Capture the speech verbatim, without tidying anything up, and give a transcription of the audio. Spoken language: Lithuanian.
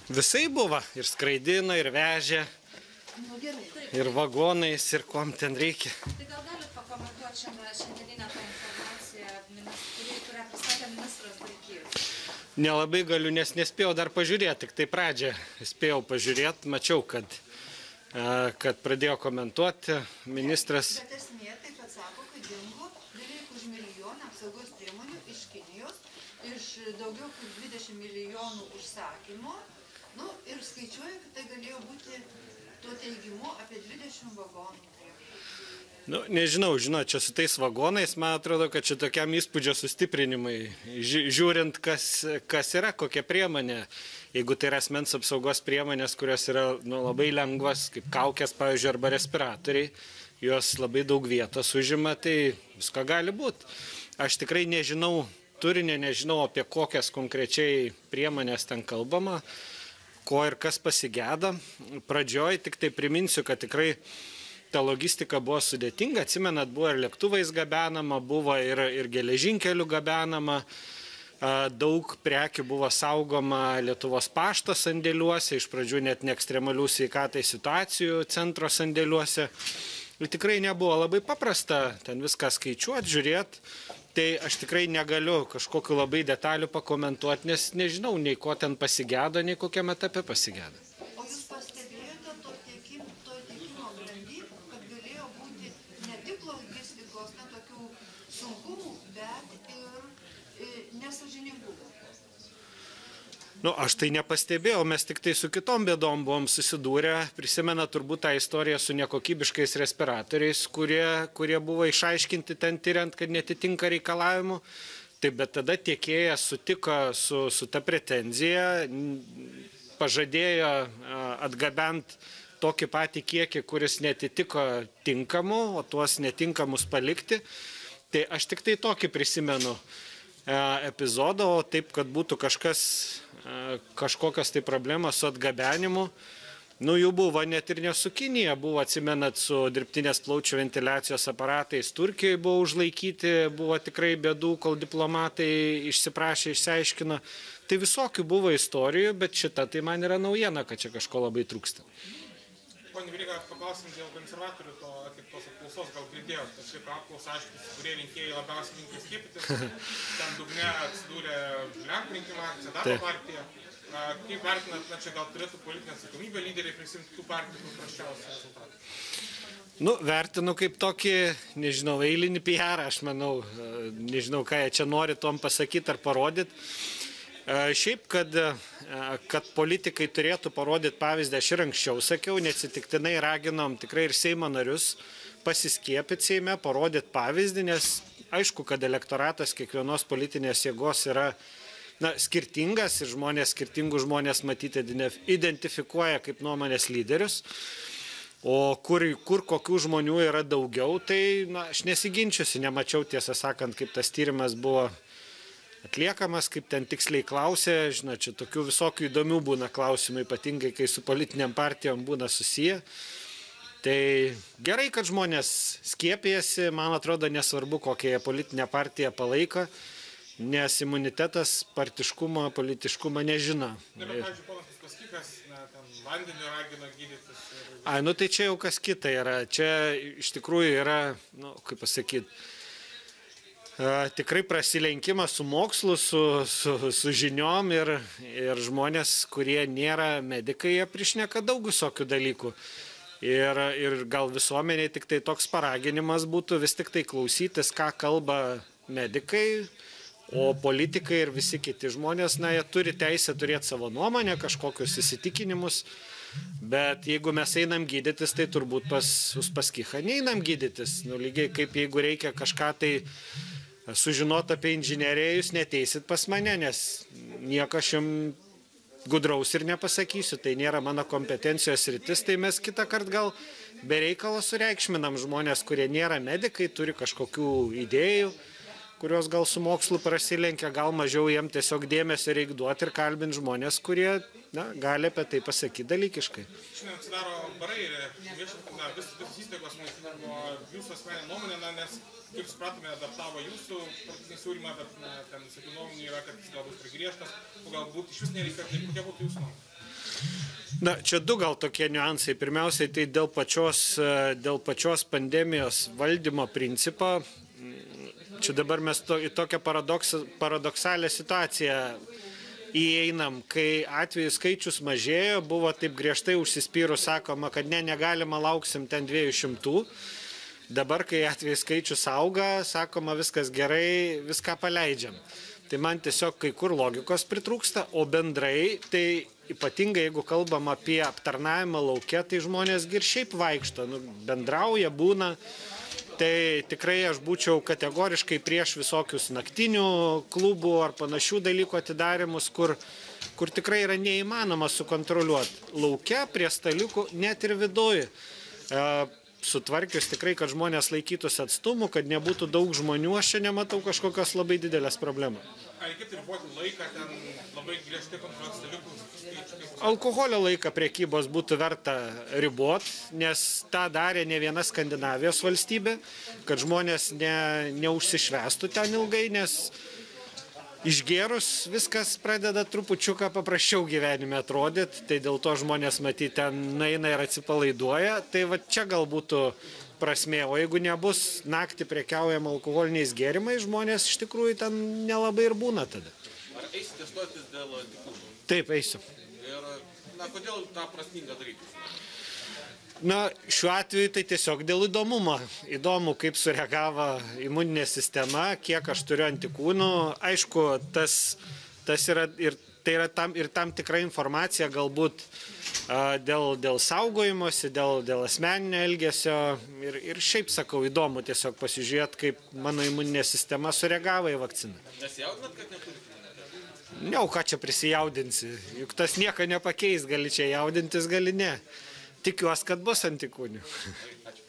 Visai buvo, ir skraidino, ir vežė, Nu, gerai. ir vagonais, ir kom ten reikia. Tai gal galit pakomentuoti šiandieninę tą informaciją, kuri, kurią pristatė ministras Dulkys? Nelabai galiu, nes nespėjau dar pažiūrėti, tik tai pradžią spėjau pažiūrėti, mačiau, kad, kad pradėjo komentuoti ministras. Bet esmė taip pat sako, kad dingo beveik už milijoną apsaugos priemonių iš Kinijos, iš daugiau kaip dvidešimt milijonų užsakymų. Nu, ir skaičiuoja, kad tai galėjo būti tuo teigimu apie dvidešimt vagonų. Nu, nežinau, žinot, čia su tais vagonais, man atrodo, kad čia tokiam įspūdžio sustiprinimai, žiūrint, kas, kas yra, kokia priemonė. Jeigu tai yra asmens apsaugos priemonės, kurios yra nu, labai lengvas, kaip kaukės, pavyzdžiui, arba respiratoriai, jos labai daug vietos užima, tai visko gali būti. Aš tikrai nežinau turinio, nežinau apie kokias konkrečiai priemonės ten kalbama, ko ir kas pasigėda. Pradžioj tik tai priminsiu, kad tikrai ta logistika buvo sudėtinga. Atsimenat, buvo ir lėktuvais gabenama, buvo ir, ir geležinkelių gabenama. Daug prekių buvo saugoma Lietuvos pašto sandėliuose, iš pradžių net ne ekstremalių sveikatai situacijų centro sandėliuose. Ir tikrai nebuvo labai paprasta ten viską skaičiuoti, žiūrėti. Tai aš tikrai negaliu kažkokiu labai detalių pakomentuoti, nes nežinau nei ko ten pasigėdo, nei kokiam etape pasigėdo. O jūs pastebėjote to tiekimo, to tiekimo grandy, kad galėjo būti ne tik logistikos, ne tokių sunkumų, bet ir nesąžiningumų? Nu, aš tai nepastebėjau, mes tik tai su kitom bėdom buvom susidūrę. Prisimena turbūt tą istoriją su nekokybiškais respiratoriais, kurie, kurie buvo išaiškinti ten tyriant, kad netitinka reikalavimų. Taip, bet tada tiekėjas sutiko su, su ta pretenzija, pažadėjo atgabent tokį patį kiekį, kuris netitiko tinkamų, o tuos netinkamus palikti. Tai aš tik tai tokį prisimenu epizodą, o taip, kad būtų kažkas, kažkokios tai problemos su atgabenimu. Nu, jų buvo net ir ne su Kinija, buvo, atsimenat, su dirbtinės plaučių ventiliacijos aparatais Turkijoje buvo užlaikyti, buvo tikrai bėdų, kol diplomatai išsiprašė, išsiaiškino. Tai visokių buvo istorijų, bet šita tai man yra naujiena, kad čia kažko labai trūksta. Pone Veryga, paklausim dėl konservatorių to atliktos apklausos, gal girdėjot, atliko apklausą, aišku, kurie rinkėjai labiausiai linkė skiepytis. Ten dugne atsidūrė Lenkų rinkimų akcija, darbo partija. Kaip vertinat, na čia gal turėtų politinę atsakomybę lyderiai prisimti tų partijų paprasčiausių rezultatų? Nu, vertinu kaip tokį, nežinau, eilinį P R, aš manau, nežinau, ką jie čia nori tom pasakyti ar parodyti. Šiaip, kad, kad politikai turėtų parodyti pavyzdį, aš ir anksčiau sakiau, neatsitiktinai raginom tikrai ir Seimo narius pasiskiepyti Seime, parodyti pavyzdį, nes aišku, kad elektoratas kiekvienos politinės jėgos yra na, skirtingas ir žmonės, skirtingų žmonės matyti identifikuoja kaip nuomonės lyderius. O kur, kur kokių žmonių yra daugiau, tai na, aš nesiginčiusi, nemačiau tiesą sakant, kaip tas tyrimas buvo atliekamas, kaip ten tiksliai klausė, žinot, čia tokių visokių įdomių būna klausimų, ypatingai kai su politiniam partijom būna susiję. Tai gerai, kad žmonės skiepijasi, man atrodo nesvarbu, kokią politinę partiją palaiko, nes imunitetas partiškumo, politiškumo nežino. Ne, bet, pavyzdžiui, ponas Uspaskichas, ten vandenį ragino gydytis. Ir... Ai, nu tai čia jau kas kita yra. Čia iš tikrųjų yra, nu, kaip pasakyti, tikrai prasilenkimas su mokslu, su, su, su žiniom ir, ir žmonės, kurie nėra medikai, jie prišneka daug visokių dalykų. Ir, ir gal visuomeniai tik tai toks paraginimas būtų vis tik tai klausytis, ką kalba medikai, o politikai ir visi kiti žmonės, na, jie turi teisę turėti savo nuomonę, kažkokius įsitikinimus. Bet jeigu mes einam gydytis, tai turbūt pas Uspaskichą neinam gydytis. Nu, lygiai kaip jeigu reikia kažką tai sužinoti apie inžineriją, jūs neteisit pas mane, nes nieko aš jums gudraus ir nepasakysiu. Tai nėra mano kompetencijos rytis, tai mes kitą kartą gal be reikalo sureikšminam žmonės, kurie nėra medikai, turi kažkokių idėjų, kurios gal su mokslu prasilenkia, gal mažiau jiem tiesiog dėmesio reikia duoti ir kalbinti žmonės, kurie na, gali apie tai pasakyti dalykiškai. Šiandien atsidaro barai ir viešintina vis, vis įstaigos maitinimo jūsų asmeninė nuomonė, na, nes, kaip supratome, adaptavo jūsų politinį siūlymą, bet na, ten visokių nuomonių yra, kad jis galbūt per griežtas, o galbūt iš vis nereikia, tai kokia būtų jūsų nuomonė? Na, čia du gal tokie niuansai. Pirmiausiai, tai dėl pačios, dėl pačios pandemijos valdymo principo. Čia dabar mes to, į tokią paradoks, paradoksalią situaciją įeinam, kai atvejų skaičius mažėjo, buvo taip griežtai užsispyrus sakoma, kad ne, negalima, lauksim ten dviejų šimtų. Dabar, kai atvejų skaičius auga, sakoma, viskas gerai, viską paleidžiam. Tai man tiesiog kai kur logikos pritrūksta, o bendrai, tai ypatingai jeigu kalbam apie aptarnavimą lauke, tai žmonės ir šiaip vaikšto, nu, bendrauja, būna. Tai tikrai aš būčiau kategoriškai prieš visokius naktinių klubų ar panašių dalykų atidarimus, kur, kur tikrai yra neįmanoma sukontroliuoti. Lauke, prie staliukų, net ir viduje. E, sutvarkius tikrai, kad žmonės laikytųsi atstumų, kad nebūtų daug žmonių, aš čia nematau kažkokios labai didelės problemos. Ar reikėtų riboti laiką, ten labai griežtai kontroliuoti staliukus? Alkoholio laiką prekybos būtų verta ribot, nes tą darė ne viena Skandinavijos valstybė, kad žmonės ne, neužsišvestų ten ilgai, nes išgėrus viskas pradeda trupučiuką paprasčiau gyvenime atrodyti, tai dėl to žmonės matyti ten nueina ir atsipalaiduoja, tai va čia gal būtų prasmė, o jeigu nebus naktį prekiaujama alkoholiniais gėrimais, žmonės iš tikrųjų ten nelabai ir būna tada. Ar eisite testuotis dėl tikūnų? Taip, eisiu. Ir, na, kodėl tą prasminga daryti? Na, šiuo atveju tai tiesiog dėl įdomumo. Įdomu, kaip sureagavo imuninė sistema, kiek aš turiu antikūnų. Aišku, tas, tas yra, ir, tai yra tam, ir tam tikra informacija galbūt a, dėl, dėl saugojimosi, dėl, dėl asmeninio elgesio. Ir, ir šiaip sakau, įdomu tiesiog pasižiūrėti, kaip mano imuninė sistema sureagavo į vakciną. Nesijaudinat, kad neturite? Ne, o ką čia prisijaudinsi? Juk tas nieko nepakeis, gali čia jaudintis, gali ne. Tikiuosi, kad bus antikūnių. Ačiū.